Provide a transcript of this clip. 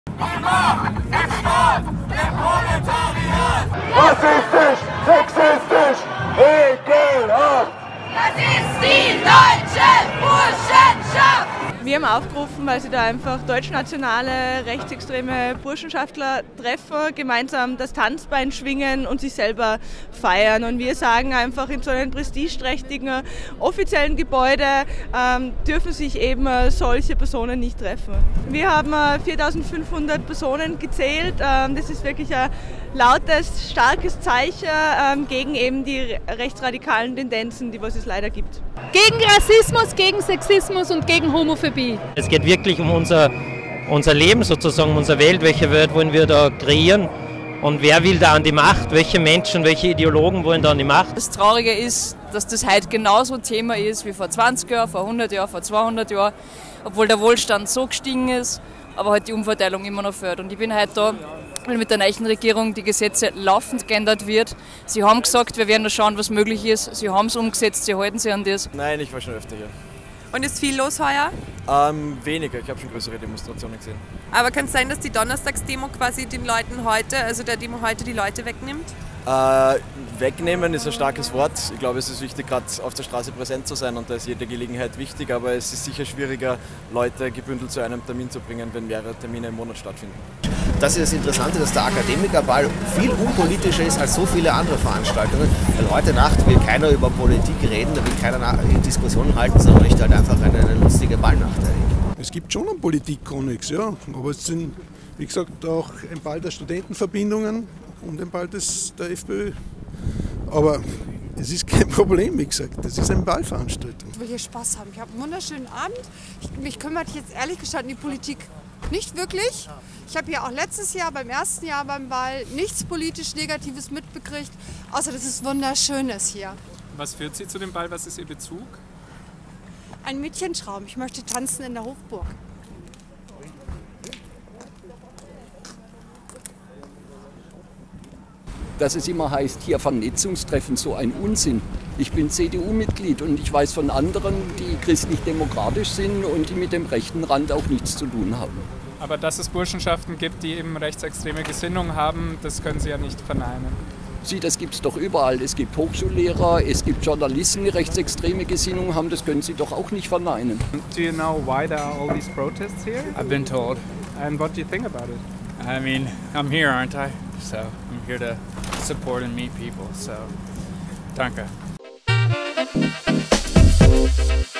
Export der Proletariat! Rassistisch, sexistisch, ekelhaft! Das ist die deutsche Burschenschaft! Wir haben aufgerufen, weil sie da einfach deutschnationale, rechtsextreme Burschenschaftler treffen, gemeinsam das Tanzbein schwingen und sich selber feiern. Und wir sagen einfach, in so einem prestigeträchtigen offiziellen Gebäude dürfen sich eben solche Personen nicht treffen. Wir haben 4500 Personen gezählt. Das ist wirklich ein lautes, starkes Zeichen gegen eben die rechtsradikalen Tendenzen, die es leider gibt. Gegen Rassismus, gegen Sexismus und gegen Homophobie. Es geht wirklich um unser Leben sozusagen, unsere Welt, welche Welt wollen wir da kreieren und wer will da an die Macht, welche Menschen, welche Ideologen wollen da an die Macht. Das Traurige ist, dass das heute genauso ein Thema ist wie vor 20 Jahren, vor 100 Jahren, vor 200 Jahren, obwohl der Wohlstand so gestiegen ist, aber halt die Umverteilung immer noch fehlt. Und ich bin heute da, weil mit der neuen Regierung die Gesetze laufend geändert wird. Sie haben gesagt, wir werden da schauen, was möglich ist. Sie haben es umgesetzt, sie halten sich an das. Nein, ich war schon öfter hier. Und ist viel los heuer? Weniger, ich habe schon größere Demonstrationen gesehen. Aber kann es sein, dass die Donnerstagsdemo quasi den Leuten heute, also der Demo heute, die Leute wegnimmt? Wegnehmen ist ein starkes Wort. Ich glaube, es ist wichtig, gerade auf der Straße präsent zu sein und da ist jede Gelegenheit wichtig, aber es ist sicher schwieriger, Leute gebündelt zu einem Termin zu bringen, wenn mehrere Termine im Monat stattfinden. Das ist das Interessante, dass der Akademikerball viel unpolitischer ist als so viele andere Veranstaltungen. Weil heute Nacht will keiner über Politik reden, da will keiner Diskussionen halten, sondern möchte halt einfach eine lustige Ballnacht erleben. Es gibt schon einen Politikkonnex, ja, aber es sind, wie gesagt, auch ein Ball der Studentenverbindungen und ein Ball der FPÖ. Aber es ist kein Problem, wie gesagt, das ist eine Ballveranstaltung. Ich will hier Spaß haben. Ich habe einen wunderschönen Abend. Mich kümmert jetzt ehrlich gestanden die Politik nicht wirklich. Ich habe hier auch letztes Jahr, beim ersten Jahr beim Ball, nichts politisch Negatives mitbekriegt, außer dass es wunderschön ist hier. Was führt Sie zu dem Ball? Was ist Ihr Bezug? Ein Mädchentraum. Ich möchte tanzen in der Hofburg. Dass es immer heißt, hier Vernetzungstreffen, so ein Unsinn. Ich bin CDU-Mitglied und ich weiß von anderen, die christlich-demokratisch sind und die mit dem rechten Rand auch nichts zu tun haben. Aber dass es Burschenschaften gibt, die eben rechtsextreme Gesinnung haben, das können Sie ja nicht verneinen. Sie, das gibt es doch überall. Es gibt Hochschullehrer, es gibt Journalisten, die rechtsextreme Gesinnung haben, das können Sie doch auch nicht verneinen. Do you know why there are all these protests here? I've been told. And what do you think about it? I mean, I'm here, aren't I? So I'm here to support and meet people, so danke.